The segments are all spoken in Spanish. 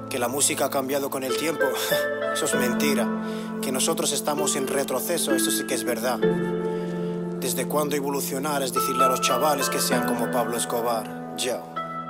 Que la música ha cambiado con el tiempo, eso es mentira. Que nosotros estamos en retroceso, eso sí que es verdad. ¿Desde cuándo evolucionar es decirle a los chavales que sean como Pablo Escobar? Yo.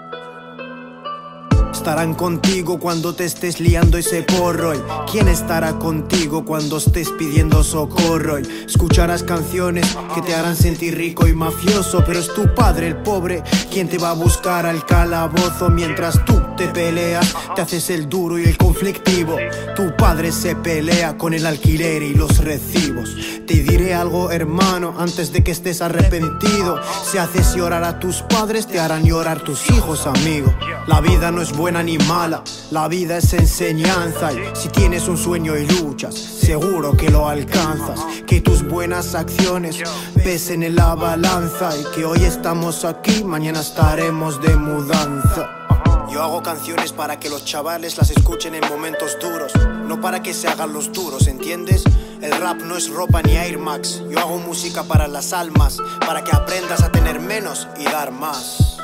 Estarán contigo cuando te estés liando ese porro. ¿Y quién estará contigo cuando estés pidiendo socorro? Y escucharás canciones que te harán sentir rico y mafioso, pero es tu padre, el pobre, quien te va a buscar al calabozo. Mientras tú te peleas, te haces el duro y el conflictivo. Tu padre se pelea con el alquiler y los recibos. Te diré algo, hermano, antes de que estés arrepentido. Si haces llorar a tus padres, te harán llorar tus hijos, amigo. La vida no es buena ni mala, la vida es enseñanza. Y si tienes un sueño y luchas, seguro que lo alcanzas. Que tus buenas acciones pesen en la balanza, y que hoy estamos aquí, mañana estaremos de mudanza. Yo hago canciones para que los chavales las escuchen en momentos duros, no para que se hagan los duros, ¿entiendes? El rap no es ropa ni Air Max. Yo hago música para las almas, para que aprendas a tener menos y dar más.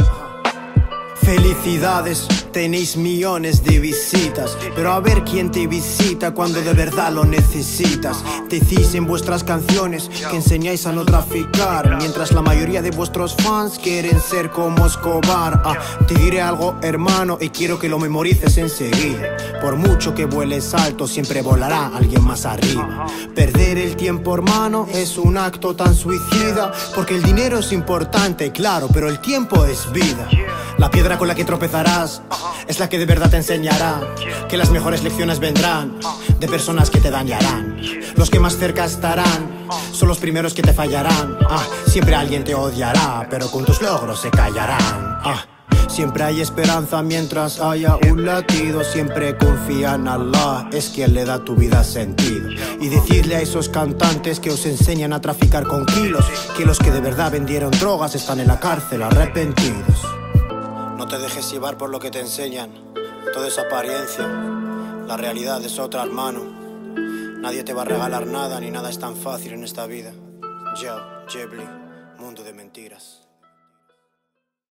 Felicidades, tenéis millones de visitas, pero a ver quién te visita cuando de verdad lo necesitas. Decís en vuestras canciones que enseñáis a no traficar, mientras la mayoría de vuestros fans quieren ser como Escobar. Te diré algo, hermano, y quiero que lo memorices enseguida. Por mucho que vueles alto, siempre volará alguien más arriba. Perder el tiempo, hermano, es un acto tan suicida, porque el dinero es importante, claro, pero el tiempo es vida. La piedra con la que tropezarás es la que de verdad te enseñará que las mejores lecciones vendrán de personas que te dañarán. Los que más cerca estarán son los primeros que te fallarán. Siempre alguien te odiará, pero con tus logros se callarán. Siempre hay esperanza mientras haya un latido. Siempre confía en Allah, es quien le da tu vida sentido. Y decirle a esos cantantes que os enseñan a traficar con kilos que los que de verdad vendieron drogas están en la cárcel arrepentidos. No te dejes llevar por lo que te enseñan, todo es apariencia, la realidad es otra, hermano. Nadie te va a regalar nada, ni nada es tan fácil en esta vida. Yo, Jebli, mundo de mentiras.